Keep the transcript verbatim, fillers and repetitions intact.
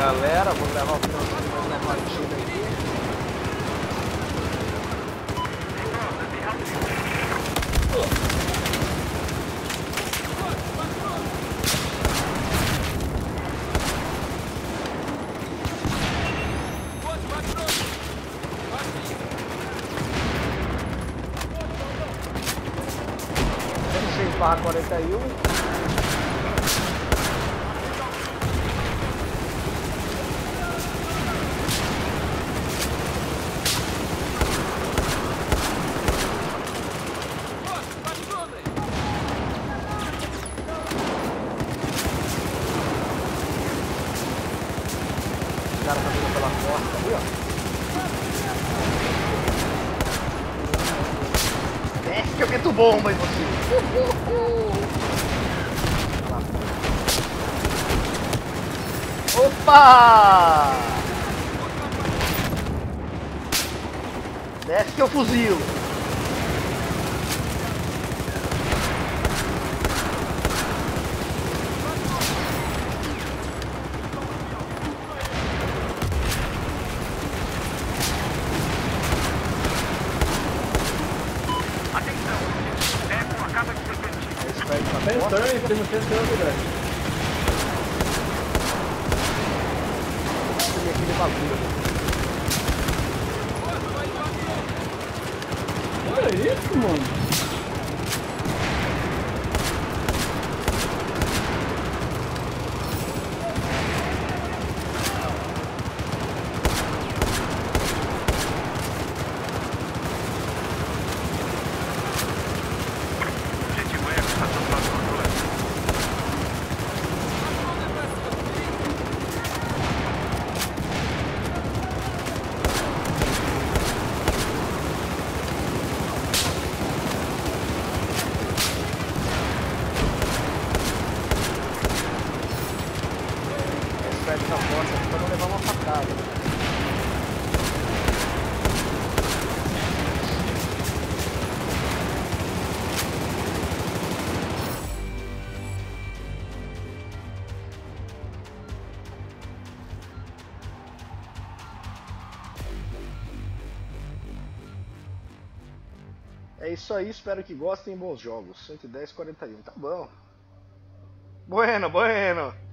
Galera, vou levar o finalzinho da partida aqui. vinte e seis barra quarenta e um. O cara tá vindo pela porta ali, ó. Desce que eu meto bomba em você. Opa! Desce que eu fuzilo. Tentando, temos tentando, grande. Tem aquele bagulho. Olha isso, mano. Pede da porta aqui pra não levar uma facada. É isso aí, espero que gostem, bons jogos. cento e dez, quarenta e um, tá bom. Bueno, bueno.